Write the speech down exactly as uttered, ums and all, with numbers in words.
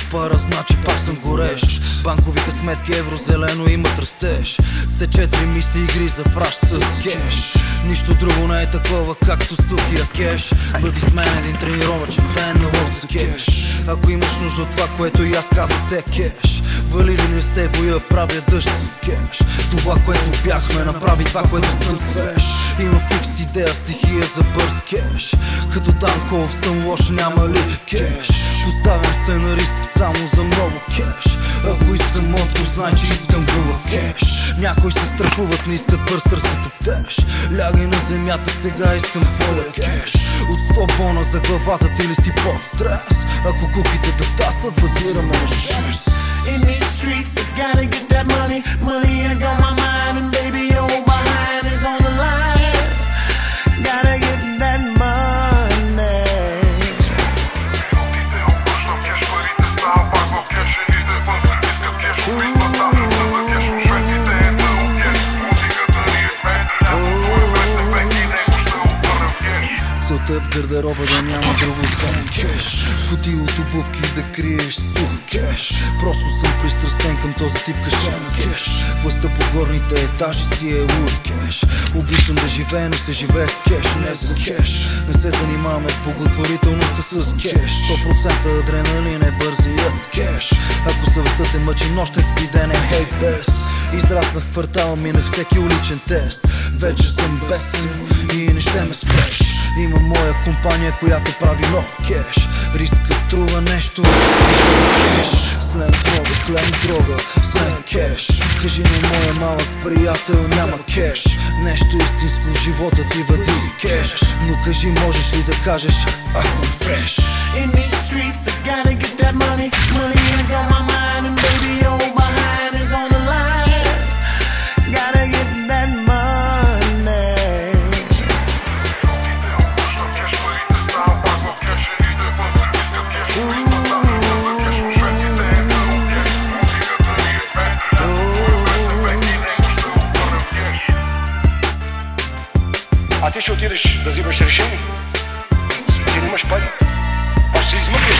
пара, значи пак съм горещ. Банковите сметки евро-зелено имат растеж. Все четири мисли игри за фраш с кеш. Нищо друго не е такова както сухия кеш. Бъди с мен един тренировачен ден на лов за кеш. Ако имаш нужда от това, което и аз казвам се кеш. Вали ли не се боя, правя дъжд с кеш. Това, което бяхме, направи това, което съм свеж. Има фикс идея, стихия за бърз кеш. Като Данков съм лош, няма ли кеш. Поставям се на риск само за много кеш. Ако искам откуп, знай, че искам го в кеш. Някои се страхуват, не искат бърз сърцето птеш. Лягай на земята, сега искам твоя кеш. От сто бона за главата ти ли си под стрес? Ако куките да втасват, възираме на шест. In these streets, I gotta get that money. Money is on my mind, and baby, your behind is on the line. Gotta get that money. Целта е в гардероба да няма друго освен кеш. В кутии от обувки да криеш сух кеш. Просто съм пристрастен към този тип кашен кеш. Властта по горните етажи си е луд кеш. Обичам да живея, но се живее с кеш, не за кеш. Не се занимаваме с благотворителност, а с кеш. сто процента адреналин е бързият кеш. Ако съвестта те мъчи, нощен спиден е хей без. Израснах в квартала, минах всеки уличен тест. Вече съм бесен и не ще ме спреш. Има моя компания, която прави нов кеш. Риска струва нещо, кеш. Сленг дрога, сленг дрога, сленг кеш. Кажи на моя малък приятел, няма кеш. Нещо истинско в живота ти въди кеш. Но кажи, можеш ли да кажеш, аз съм фреш. In these streets, I gotta get that money. Money is on my mind, and baby, your behind is on the line. Gotta get that money. А ти ще отидеш да взимаш решение. Ти нямаш пари. А ще се измъкнеш.